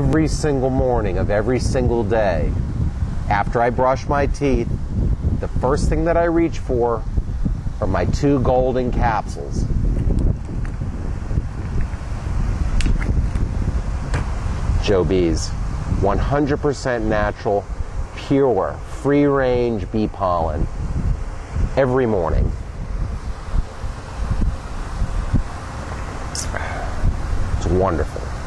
every single morning of every single day, after I brush my teeth, the first thing that I reach for are my 2 golden capsules. JoeBees, 100% natural, pure, free-range bee pollen, every morning. It's wonderful.